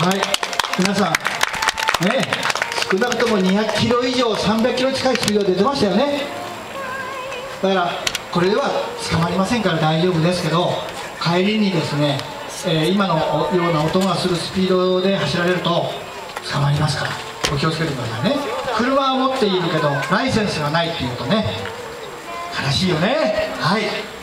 はい、皆さんね、少なくとも200キロ以上300キロ近いスピードで出ましたよね。だからこれでは捕まりませんから大丈夫ですけど、帰りにですね、今のような音がするスピードで走られると捕まりますから、お気をつけてくださいね。車は持っているけどライセンスがないっていうとね、悲しいよね。はい。